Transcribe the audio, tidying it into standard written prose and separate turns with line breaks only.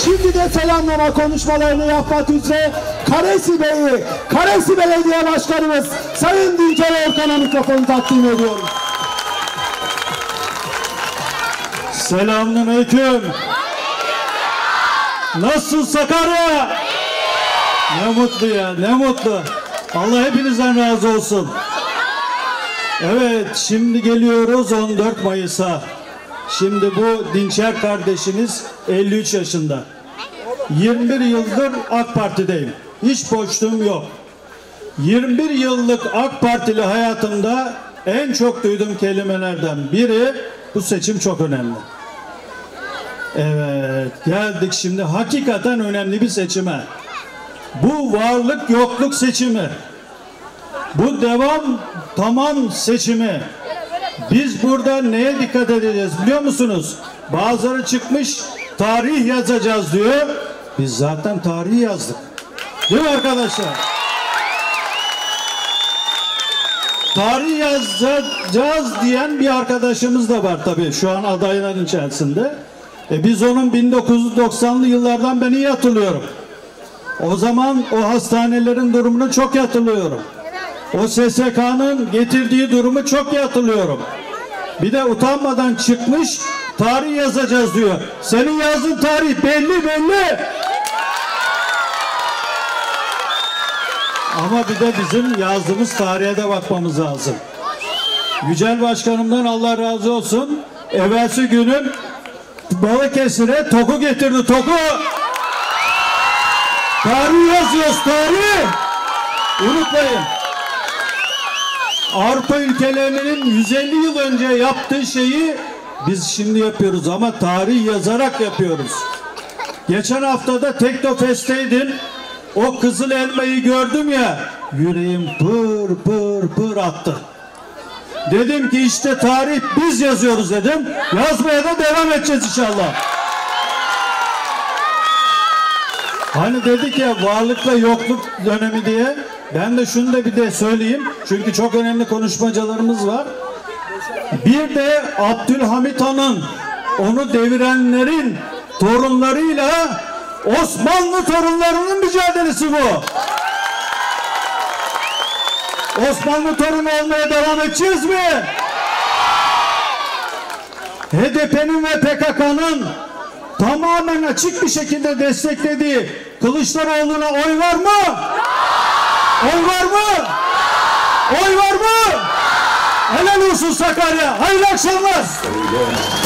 Şimdi de selamlama konuşmalarını yapmak üzere Karesi Bey'i, Karesi Belediye Başkanımız Sayın Dinçer Orkan'a mikrofonu takdim ediyoruz.
Selamünaleyküm. Nasılsın Sakarya? Ne mutlu ya, ne mutlu. Allah hepinizden razı olsun. Evet, şimdi geliyoruz 14 Mayıs'a. Şimdi bu Dinçer kardeşiniz 53 yaşında. 21 yıldır AK Parti'deyim. Hiç boşluğum yok. 21 yıllık AK Partili hayatımda en çok duyduğum kelimelerden biri bu seçim çok önemli. Evet, geldik şimdi hakikaten önemli bir seçime. Bu varlık yokluk seçimi. Bu devam tamam seçimi. Biz burada neye dikkat edeceğiz biliyor musunuz? Bazıları çıkmış tarih yazacağız diyor. Biz zaten tarihi yazdık. Değil mi arkadaşlar? Tarih yazacağız diyen bir arkadaşımız da var tabii şu an adayların içerisinde. Biz onun 1990'lı yıllardan ben iyi hatırlıyorum. O zaman o hastanelerin durumunu çok iyi hatırlıyorum. O SSK'nın getirdiği durumu çok iyi hatırlıyorum. Bir de utanmadan çıkmış tarih yazacağız diyor. Senin yazdığın tarih belli belli. Ama bir de bizim yazdığımız tarihe de bakmamız lazım. Yücel Başkanımdan Allah razı olsun. Evvelsi günün Balıkesir'e TOK'u getirdi. TOK'u. Tarih yazıyoruz, tarih. Unutmayın. Avrupa ülkelerinin 150 yıl önce yaptığı şeyi biz şimdi yapıyoruz ama tarih yazarak yapıyoruz. Geçen haftada Teknofest'teydim. O kızıl elmayı gördüm ya, yüreğim pır pır pır attı. Dedim ki işte tarih biz yazıyoruz dedim. Yazmaya da devam edeceğiz inşallah. Hani dedik ya varlıkla yokluk dönemi diye. Ben de şunu da bir de söyleyeyim. Çünkü çok önemli konuşmacılarımız var. Bir de Abdülhamit Han'ın onu devirenlerin torunlarıyla Osmanlı torunlarının mücadelesi bu. Osmanlı torunu olmaya devam edeceğiz mi? HDP'nin ve PKK'nın tamamen açık bir şekilde desteklediği Kılıçdaroğlu'na oy var mı? Oy var mı? Oy var mı? Helal olsun Sakarya. Hayırlı akşamlar.